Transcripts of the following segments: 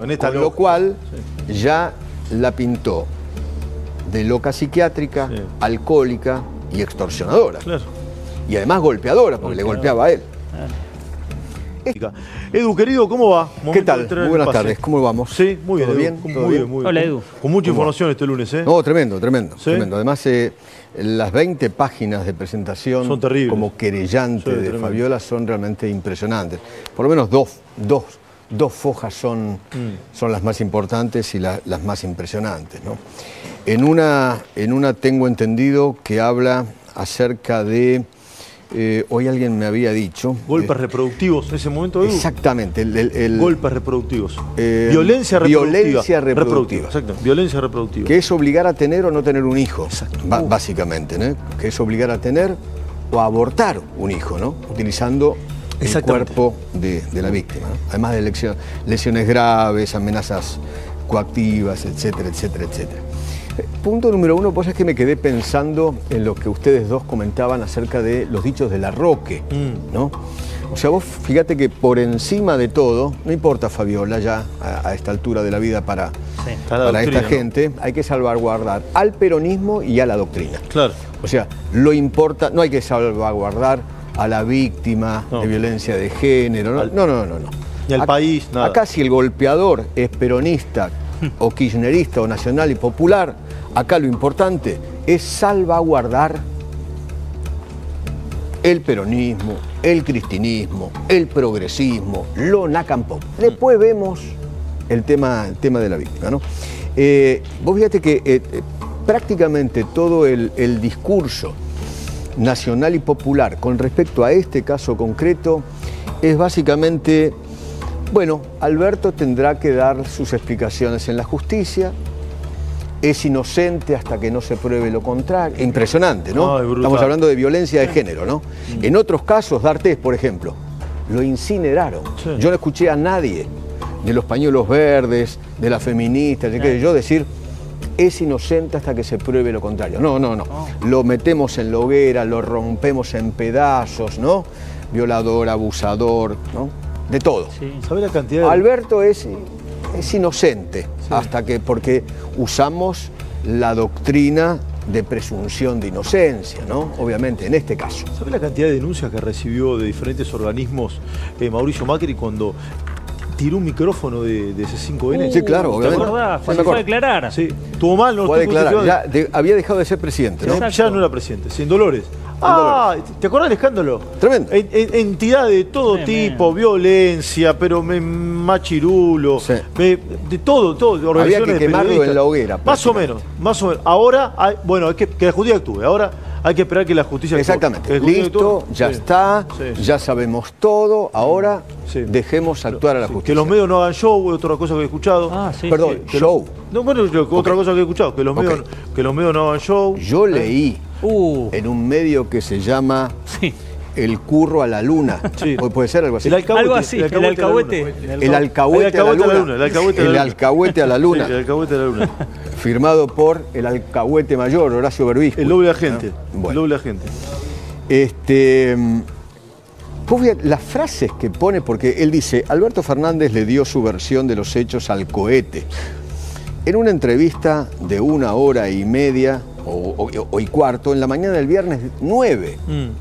Con lo cual ya la pintó de loca psiquiátrica, alcohólica y extorsionadora. Claro. Y además golpeadora, porque le golpeaba a él. Edu, querido, ¿cómo va? ¿Qué tal? Muy buenas tardes, ¿cómo vamos? Sí, muy bien. ¿Todo bien? Muy bien. Hola, Edu. Con mucha información este lunes, ¿eh? No, tremendo, tremendo. ¿Sí? Tremendo. Además, las 20 páginas de presentación son terribles. Como querellante de tremendo. Fabiola son realmente impresionantes. Por lo menos dos fojas son las más importantes y las más impresionantes, ¿no? En una tengo entendido que habla acerca de... hoy alguien me había dicho... Golpes reproductivos en ese momento, Edu. Exactamente. Golpes reproductivos. Violencia reproductiva. Violencia reproductiva. Exacto. Violencia reproductiva. Que es obligar a tener o no tener un hijo. Exacto. Básicamente, ¿no? Que es obligar a tener o a abortar un hijo, ¿no? Utilizando el cuerpo de la víctima, ¿no? Además de lesiones graves, amenazas coactivas, etcétera, etcétera, etcétera. Punto número uno, pues es que me quedé pensando en lo que ustedes dos comentaban acerca de los dichos de Larroque, ¿no? O sea, vos fíjate que por encima de todo, no importa Fabiola ya a esta altura de la vida para esta gente, hay que salvaguardar al peronismo y a la doctrina. Claro. O sea, no hay que salvaguardar a la víctima de violencia de género, no. Ni al país, nada. Acá si el golpeador es peronista o kirchnerista o nacional y popular, acá lo importante es salvaguardar el peronismo, el cristinismo, el progresismo, lo nacampó. Después vemos el tema de la víctima, ¿no? Vos fíjate que prácticamente todo el discurso nacional y popular con respecto a este caso concreto es básicamente... Bueno, Alberto tendrá que dar sus explicaciones en la justicia, es inocente hasta que no se pruebe lo contrario. Impresionante, ¿no? Estamos hablando de violencia de género, ¿no? En otros casos, D'Artés, por ejemplo, lo incineraron. Sí. Yo no escuché a nadie de los pañuelos verdes, de las feministas, yo decir, es inocente hasta que se pruebe lo contrario. No. Lo metemos en la hoguera, lo rompemos en pedazos, ¿no? Violador, abusador, ¿no? De todo. Sí. ¿Sabe la cantidad de... Alberto es inocente, porque usamos la doctrina de presunción de inocencia, ¿no? Obviamente, en este caso. ¿Sabe la cantidad de denuncias que recibió de diferentes organismos Mauricio Macri cuando tiró un micrófono de C5N? Sí, claro, obviamente. ¿Te acordás? Cuando fue a declarar. Sí. Tuvo mal, ¿no? Fue a declarar. Había dejado de ser presidente, ¿no? Ya no era presidente, sin Dolores. ¿Te acordás del escándalo? Tremendo. Entidad de todo tipo, violencia, pero machirulo, de todo. Había que quemarlo en la hoguera. Más o menos. Ahora, hay que la justicia actúe. Ahora hay que esperar que la justicia actúe. Exactamente. Listo, ya está, ya sabemos todo. Ahora dejemos actuar a la justicia. Que los medios no hagan show, es otra cosa que he escuchado. Perdón, show. No, bueno, otra cosa que he escuchado, que los medios no hagan show. Yo leí en un medio que se llama El Curro a la Luna. Sí. ¿Puede ser algo así? El alcahuete a la luna. El alcahuete a la luna. Sí, el alcahuete a la luna. Firmado por el alcahuete mayor, Horacio Berbisco. El doble agente. Bueno. El doble agente. Las frases que pone, porque él dice, Alberto Fernández le dio su versión de los hechos al cohete. En una entrevista de 1 hora y media y cuarto, en la mañana del viernes 9,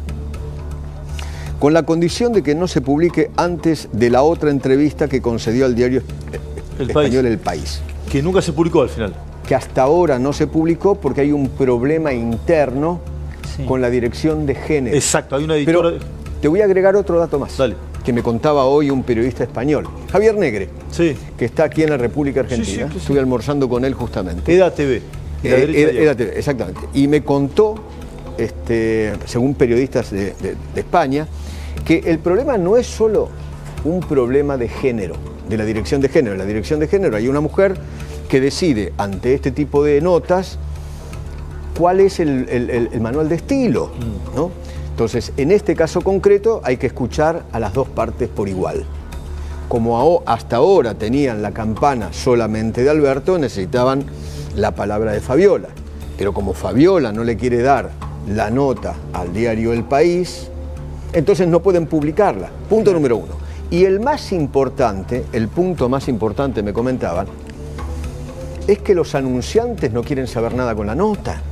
con la condición de que no se publique antes de la otra entrevista que concedió al diario español El País. Que nunca se publicó al final. Que hasta ahora no se publicó porque hay un problema interno con la dirección de género. Exacto, hay una editora... Pero te voy a agregar otro dato más. Dale. Que me contaba hoy un periodista español, Javier Negre, que está aquí en la República Argentina. Estuve almorzando con él justamente. EDA TV. EDA TV, exactamente. Y me contó, según periodistas de España, que el problema no es solo un problema de género, de la dirección de género. En la dirección de género hay una mujer que decide ante este tipo de notas cuál es el manual de estilo, ¿no? Entonces, en este caso concreto hay que escuchar a las dos partes por igual. Como hasta ahora tenían la campana solamente de Alberto, necesitaban la palabra de Fabiola. Pero como Fabiola no le quiere dar la nota al diario El País, entonces no pueden publicarla. Punto número 1. Y el más importante, el punto más importante, me comentaban, es que los anunciantes no quieren saber nada con la nota.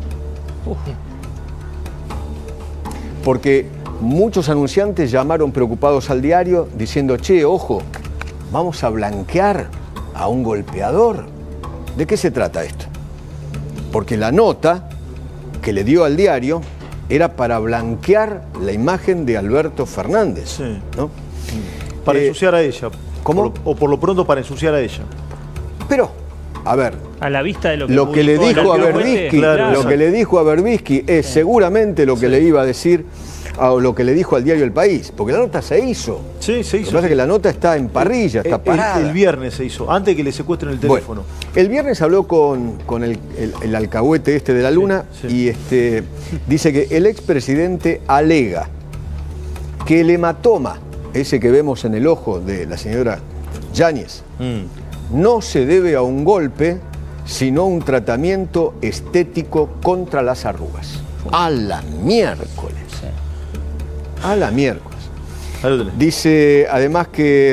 Porque muchos anunciantes llamaron preocupados al diario diciendo, che, ojo, vamos a blanquear a un golpeador. ¿De qué se trata esto? Porque la nota que le dio al diario era para blanquear la imagen de Alberto Fernández. Sí. ¿No? Para ensuciar a ella. ¿Cómo? O por lo pronto para ensuciar a ella. Pero, a ver, A la vista de lo que le dijo a Berbisky, claro, lo que le dijo a Berbisky es seguramente lo que le iba a decir o lo que le dijo al diario El País, porque la nota se hizo. Sí, se Lo que hizo. pasa es que la nota está en parrilla, está parada. El viernes se hizo, antes que le secuestren el teléfono. Bueno, el viernes habló con el alcahuete este de la Luna y dice que el expresidente alega que el hematoma, ese que vemos en el ojo de la señora Yáñez, no se debe a un golpe, sino a un tratamiento estético contra las arrugas. A la miércoles. A la miércoles. Ahí lo tenés. Dice además que...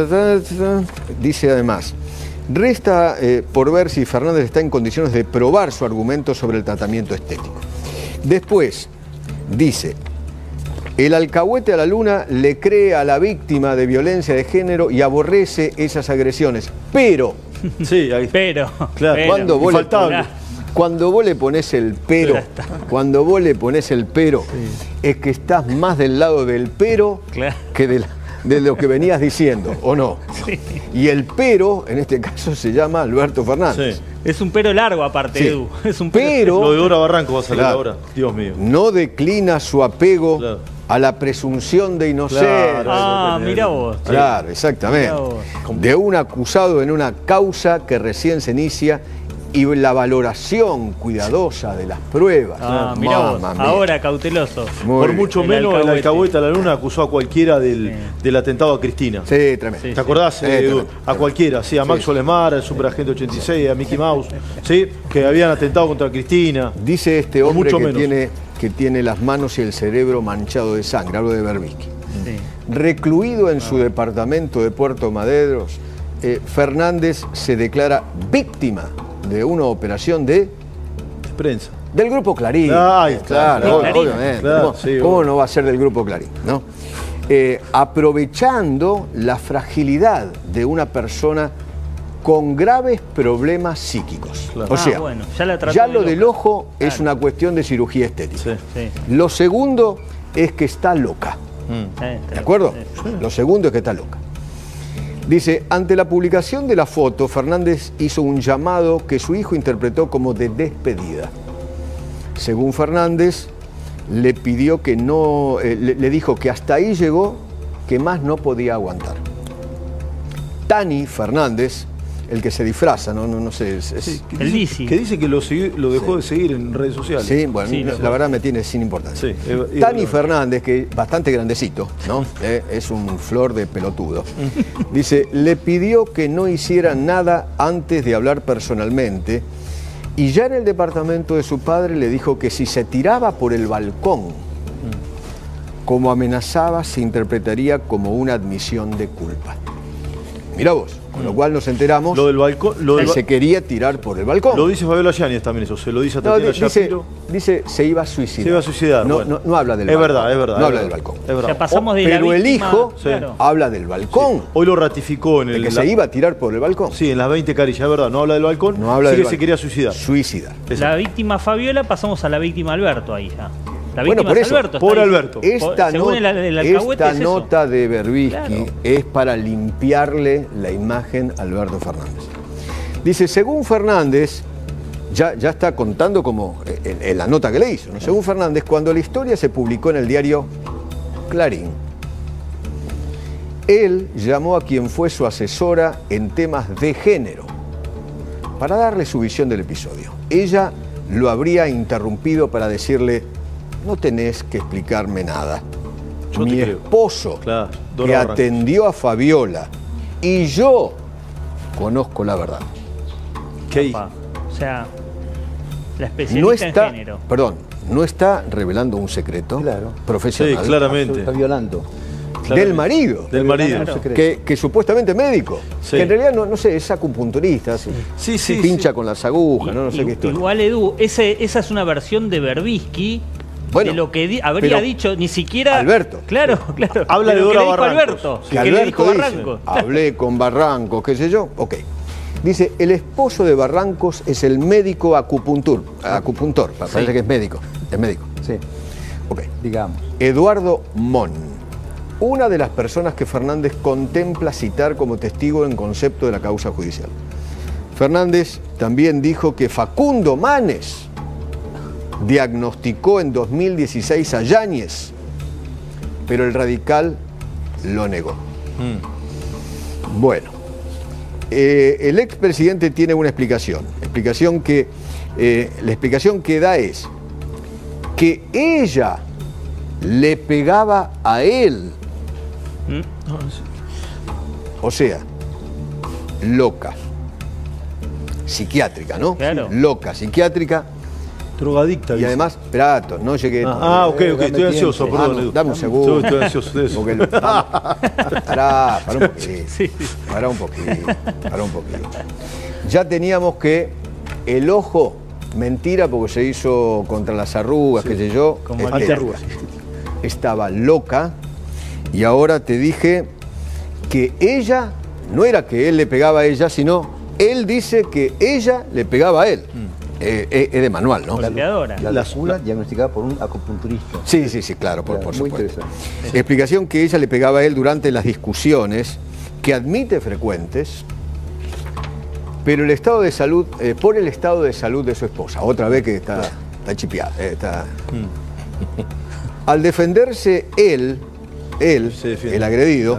dice además, resta por ver si Fernández está en condiciones de probar su argumento sobre el tratamiento estético. Después, dice, el alcahuete a la Luna le cree a la víctima de violencia de género y aborrece esas agresiones. Pero, Sí, ahí. Pero, Claro. pero, cuando vos, infaltable. cuando vos le pones el pero, cuando vos le pones el pero, es que estás más del lado del pero Claro. que de lo que venías diciendo, ¿o no? Sí. Y el pero, en este caso, se llama Alberto Fernández. Sí. Es un pero largo aparte, Sí. Edu. Es un Pero Lo de Dora Barranco va a salir Claro. ahora. Dios mío. no declina su apego Claro. a la presunción de inocencia. Claro. Ah, mira vos. Claro, exactamente. Mirá vos. De un acusado en una causa que recién se inicia y la valoración cuidadosa de las pruebas. Ah, mira vos. Mamma mía. Ahora cauteloso. Muy Por bien. mucho El menos el alcahuete. alcahuete a la Luna acusó a cualquiera del atentado a Cristina. Sí, tremendo. Sí. ¿Te acordás? tremendo. A cualquiera, sí, a Maxwell Lemar, al Superagente 86, a Mickey Mouse, sí, que habían atentado contra Cristina. Dice este Por hombre mucho que menos. tiene las manos y el cerebro manchado de sangre, hablo de Berbisky. Sí. Recluido en su departamento de Puerto Madero, Fernández se declara víctima de una operación del Prensa. Grupo Clarín. Ahí está. Claro, Clarín. obviamente. Claro, ¿Cómo, sí, cómo obvio. no va a ser del Grupo Clarín? ¿No? Aprovechando la fragilidad de una persona con graves problemas psíquicos. Claro. O sea, bueno, ya la trató ya de lo del loca. ojo es Claro. una cuestión de cirugía estética. Sí. Sí. Lo segundo es que está loca. ¿De acuerdo? Sí. Lo segundo es que está loca. Dice, ante la publicación de la foto, Fernández hizo un llamado que su hijo interpretó como de despedida. Según Fernández, le pidió que no, le dijo que hasta ahí llegó, que más no podía aguantar. Tani Fernández, el que se disfraza, no sé, Sí, que El dice- Lisi. Que dice que lo dejó de seguir en redes sociales. sí, bueno, Sí, la verdad me tiene sin importancia. Sí, Tani Fernández, que es bastante grandecito, ¿no? Es un flor de pelotudo. Dice, le pidió que no hiciera nada antes de hablar personalmente y ya en el departamento de su padre le dijo que si se tiraba por el balcón, como amenazaba, se interpretaría como una admisión de culpa. Mirá vos, con lo cual nos enteramos Lo del balcón. que se quería tirar por el balcón. Lo dice Fabiola Yáñez también eso, se lo dice a No, Tatiana dice, Shapiro. se iba a suicidar. Se iba a suicidar, No, bueno. no habla del Es balcón. verdad, es verdad. No es habla del verdad. balcón. Es verdad. Ya pasamos de la Pero el víctima, hijo claro. habla del balcón. Hoy lo ratificó en De el. que se iba a tirar por el balcón. Sí, en las 20 carillas, es verdad, no habla del balcón. No habla sí del que se balcón. quería suicidar. Suicidar. Esa. La víctima Fabiola, pasamos a la víctima Alberto ahí ya. La Bueno, víctima por es eso, Alberto. por está ahí. Alberto. Según el alcahuete esta es eso. nota de Berbisky Claro. es para limpiarle la imagen a Alberto Fernández. Dice, según Fernández, ya está contando como en la nota que le hizo, ¿no? Según Fernández, cuando la historia se publicó en el diario Clarín, él llamó a quien fue su asesora en temas de género para darle su visión del episodio. Ella lo habría interrumpido para decirle, no tenés que explicarme nada. Yo te Mi creo. esposo, Claro, que Dora Barranco. atendió a Fabiola, y yo conozco la verdad. ¿Qué hay? Opa. O sea, la No especialista está, en género. perdón, no está revelando un secreto Claro. profesional. Sí, claramente. Está violando. del marido. Del marido. Claro. Que supuestamente es médico. Sí. Que en realidad no sé, es acupunturista. Sí, se sí, pincha sí. con las agujas, no sé qué historia. Igual, Edu, esa es una versión de Berbisky. Bueno, de lo que habría pero dicho, ni siquiera. Alberto. Claro, claro. Habla de lo que Dora le dijo Barrancos. Alberto. Sí. Que Que le Alberto dijo dice, Barrancos. hablé con Barrancos, qué sé yo. Ok. Dice, el esposo de Barrancos es el médico acupuntor. Parece que es médico. Es médico. Sí, Ok. digamos. Eduardo Mon, una de las personas que Fernández contempla citar como testigo en concepto de la causa judicial. Fernández también dijo que Facundo Manes diagnosticó en 2016 a Yáñez, pero el radical lo negó. Bueno, el expresidente tiene una explicación que la explicación que da es que ella le pegaba a él, o sea, loca, psiquiátrica, ¿no? Claro. Loca, psiquiátrica. Drogadicta. Y dice. además, esperato, no llegué. Ok, estoy ansioso, perdón. Edu. Dame un segundo. Estoy ansioso de eso. Porque pará un poquito. Sí. Pará un poquito. Ya teníamos que el ojo, mentira porque se hizo contra las arrugas, qué sé yo. Como Antiarrugas. Estaba loca y ahora te dije que ella, no era que él le pegaba a ella, sino él dice que ella le pegaba a él. Es de manual, ¿no? Golpeadora. La locura diagnosticada por un acupunturista. Sí, claro, por Muy supuesto. interesante. Explicación que ella le pegaba a él durante las discusiones, que admite frecuentes, pero el estado de salud, por el estado de salud de su esposa, otra vez que está chipeada. Al defenderse él, Se defiende. el agredido,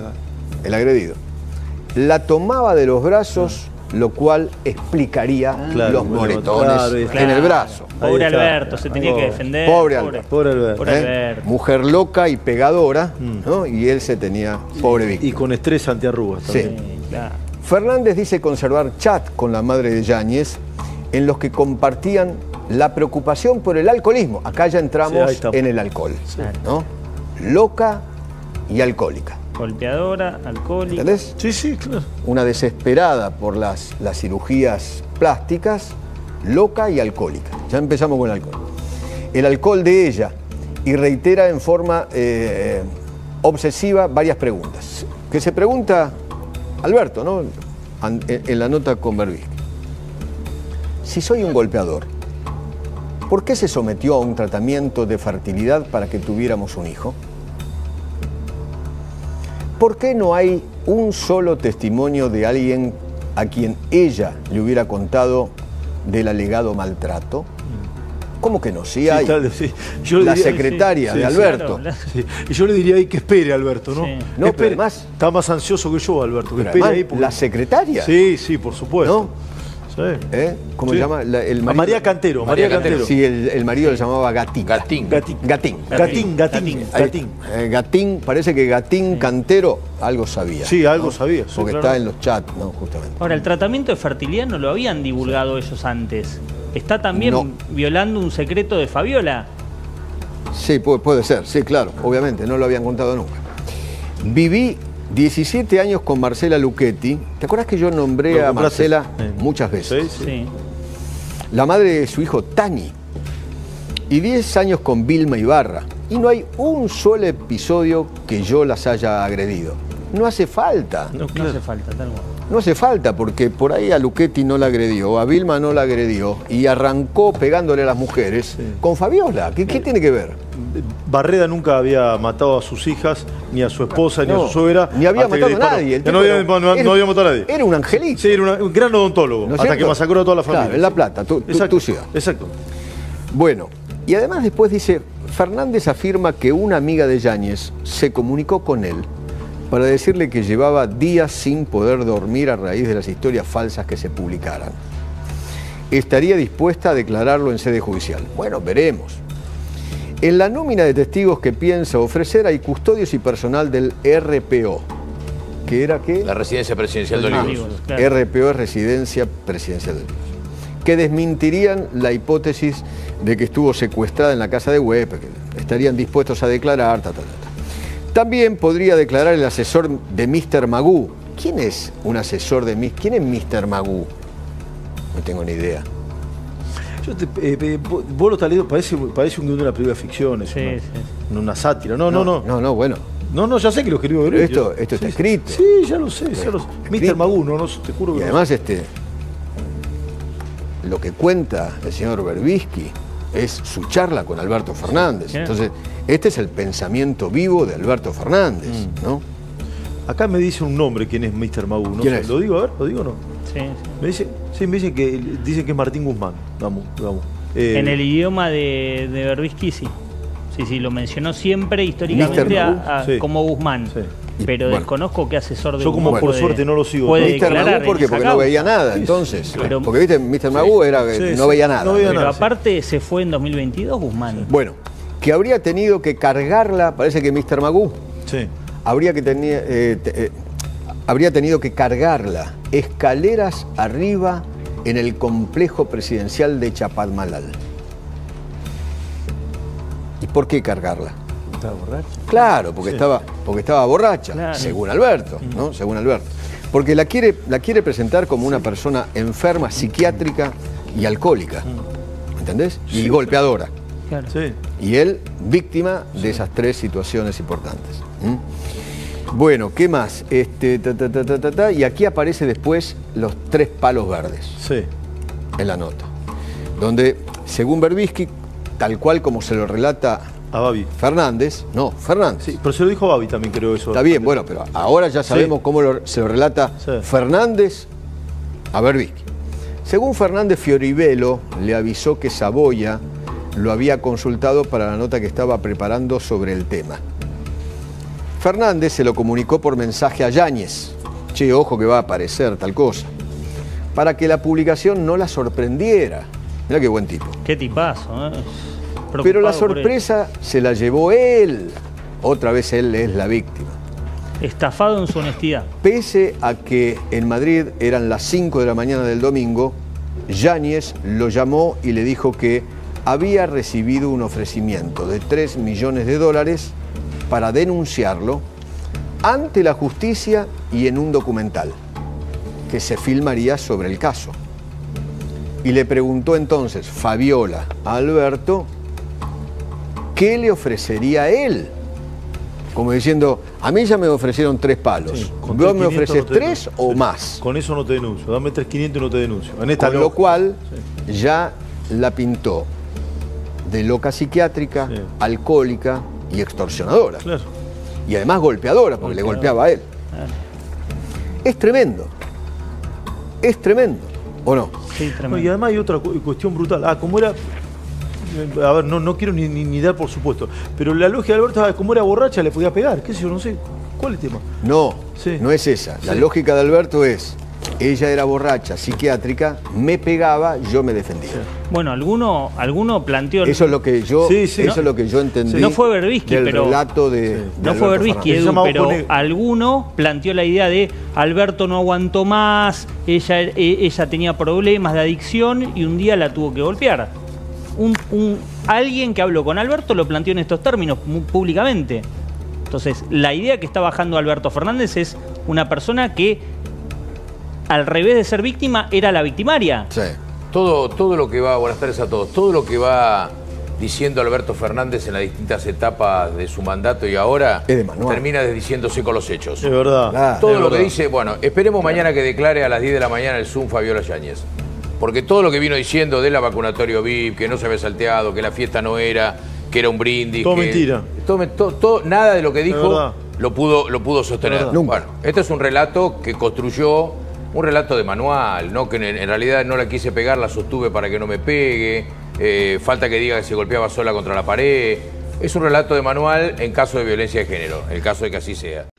la tomaba de los brazos, lo cual explicaría Claro, los moretones claro, en el brazo. Pobre Ahí está. Alberto, se tenía que defender. Pobre Alberto. Pobre Alberto. Pobre Alberto. Mujer loca y pegadora, ¿no? Y él se tenía pobre víctima. Y con estrés antiarrugas también. Sí, claro. Fernández dice conservar chat con la madre de Yáñez en los que compartían la preocupación por el alcoholismo. Acá ya Sí, entramos ahí está. en el alcohol, ¿no? Loca y alcohólica. Golpeadora, alcohólica. ¿Entendés? Sí, claro. Una desesperada por las cirugías plásticas, loca y alcohólica. Ya empezamos con el alcohol. El alcohol de ella, y reitera en forma obsesiva varias preguntas. Que se pregunta Alberto, ¿no? En la nota con Berbisky. Si soy un golpeador, ¿por qué se sometió a un tratamiento de fertilidad para que tuviéramos un hijo? ¿Por qué no hay un solo testimonio de alguien a quien ella le hubiera contado del alegado maltrato? ¿Cómo que no? Sí hay. Sí. Yo le La diría- secretaria sí, de sí, Alberto. claro. Sí. Y yo le diría ahí que espere, Alberto, ¿no? Sí. No, Espere. pero además- Está más ansioso que yo, Alberto. Que Pero espere además, ahí. porque- la secretaria. Sí, por supuesto. ¿No? Sí. ¿Cómo Sí. se llama? El A marido- María Cantero. María Cantero. Sí, el marido le llamaba Gatín. Gatín. Gatín. Gatín. Gatín. Gatín, parece que Gatín Cantero algo sabía. Sí, algo sabía. sí, Porque claro. está en los chats, ¿no? Justamente. Ahora, el tratamiento de fertilidad no lo habían divulgado ellos antes. Está también No. violando un secreto de Fabiola. Sí, puede ser, sí, claro, obviamente, no lo habían contado nunca. Viví 17 años con Marcela Luchetti. ¿Te acuerdas que yo nombré Lo a nombraste. Marcela muchas veces? Sí. Sí. La madre de su hijo Tani. Y 10 años con Vilma Ibarra. Y no hay un solo episodio que yo las haya agredido. No hace falta. No, No claro. hace falta, tal cual. No hace falta, porque por ahí a Luchetti no la agredió, a Vilma no la agredió, y arrancó pegándole a las mujeres con Fabiola. ¿Qué tiene que ver? Barreda nunca había matado a sus hijas, ni a su esposa, ni a No, su suegra. ni había hasta que matado a disparó. nadie. El No tipo había, era- no había matado a nadie. Era un angelito. Sí, era un gran odontólogo, ¿No es hasta cierto? que masacró a toda la familia. Claro, en La Plata, tu ciudad. Exacto. Bueno, y además después dice, Fernández afirma que una amiga de Yáñez se comunicó con él para decirle que llevaba días sin poder dormir a raíz de las historias falsas que se publicaran. Estaría dispuesta a declararlo en sede judicial. Bueno, veremos. En la nómina de testigos que piensa ofrecer hay custodios y personal del RPO. ¿Qué era qué? La residencia presidencial de Olivos. Olivos, claro. RPO es Residencia Presidencial de Olivos, que desmentirían la hipótesis de que estuvo secuestrada en la casa de Huepe, que estarían dispuestos a declarar, También podría declarar el asesor de Mr. Magoo. ¿Quién es un asesor de Mr.? ¿Quién es Mr. Magoo? No tengo ni idea. Vos lo estás leyendo, parece un guión de una película de ficción, es una sátira. No, bueno. No, ya sé que lo escribió Berbisky. Esto está escrito. Sí, ya lo sé. Mr. Magoo, no, te juro que y además, lo que cuenta el señor Berbisky es su charla con Alberto Fernández. Entonces, este es el pensamiento vivo de Alberto Fernández, ¿no? Acá me dice un nombre quién es Mr. Magoo. No ¿Quién sé, es? ¿Lo digo? A ver, ¿lo digo o no? Sí. Me dicen que es Martín Guzmán. Vamos. En el idioma de Berbisky, sí. Sí, lo mencionó siempre históricamente como Guzmán. Sí. bueno, Pero desconozco qué asesor de yo como Guzmán por suerte no lo sigo. Mr. Magoo porque no veía nada, entonces. Pero, porque viste, Mr. Magoo no veía nada. Pero aparte se fue en 2022 Guzmán. Bueno, que habría tenido que cargarla, parece que Mr. Magoo habría tenido que cargarla escaleras arriba en el complejo presidencial de Chapadmalal. ¿Y por qué cargarla? ¿Estaba borracha? Claro, porque estaba borracha, claro. Según Alberto, ¿no? Según Alberto. Porque la quiere presentar como una persona enferma, psiquiátrica y alcohólica. ¿Entendés? Y golpeadora. Claro. Sí. Y él, víctima de esas tres situaciones importantes. Bueno, ¿qué más? Y aquí aparece después los 3 palos verdes. Sí. En la nota. Donde, según Berbisky, tal cual como se lo relata a Babi Fernández. Sí, pero se lo dijo Babi también, creo eso. Está bien, bueno, pero ahora ya sabemos cómo se lo relata Fernández a Berbisky. Según Fernández, Fioribello le avisó que Saboya lo había consultado para la nota que estaba preparando sobre el tema. Fernández se lo comunicó por mensaje a Yáñez. Che, ojo que va a aparecer tal cosa. Para que la publicación no la sorprendiera. Mirá qué buen tipo. Qué tipazo, ¿eh? Pero la sorpresa se la llevó él. Otra vez él es la víctima. Estafado en su honestidad. Pese a que en Madrid eran las 5 de la mañana del domingo, Yáñez lo llamó y le dijo que había recibido un ofrecimiento de $3 millones para denunciarlo ante la justicia y en un documental que se filmaría sobre el caso. Y le preguntó entonces Fabiola a Alberto qué le ofrecería a él. Como diciendo, a mí ya me ofrecieron 3 palos. Sí, ¿Vos me ofreces 3 o más? Con eso no te denuncio. Dame 3.500 y no te denuncio. Con lo cual ya la pintó de loca psiquiátrica, alcohólica y extorsionadora. Claro. Y además golpeadora, porque le golpeaba a él. Es tremendo. Es tremendo, ¿o no? Sí, tremendo. Y además hay otra cuestión brutal. Como era... A ver, no quiero ni dar por supuesto, pero la lógica de Alberto, como era borracha, le podía pegar. ¿Qué sé yo? No sé. ¿Cuál es el tema? No, no es esa. La lógica de Alberto es, ella era borracha, psiquiátrica, me pegaba, yo me defendía. Bueno, alguno planteó... Eso es lo que yo, eso es lo que yo entendí. No fue Berbisky, del pero... relato de no fue Berbisky, Edu, pero alguno planteó la idea de Alberto no aguantó más, ella tenía problemas de adicción y un día la tuvo que golpear. Alguien que habló con Alberto lo planteó en estos términos públicamente. Entonces, la idea que está bajando Alberto Fernández es una persona que, al revés de ser víctima, era la victimaria. Sí. Todo lo que va, buenas tardes a todos, todo lo que va diciendo Alberto Fernández en las distintas etapas de su mandato y ahora termina desdiciéndose con los hechos. Es verdad. Todo lo que dice, bueno, esperemos mañana que declare a las 10 de la mañana el Zoom Fabiola Yáñez. Porque todo lo que vino diciendo de la vacunatorio VIP, que no se había salteado, que la fiesta no era, que era un brindis. Todo mentira. Nada de lo que dijo lo pudo sostener. Bueno, este es un relato que construyó, un relato de manual, ¿no? Que en realidad no la quise pegar, la sostuve para que no me pegue, falta que diga que se golpeaba sola contra la pared. Es un relato de manual en caso de violencia de género, en el caso de que así sea.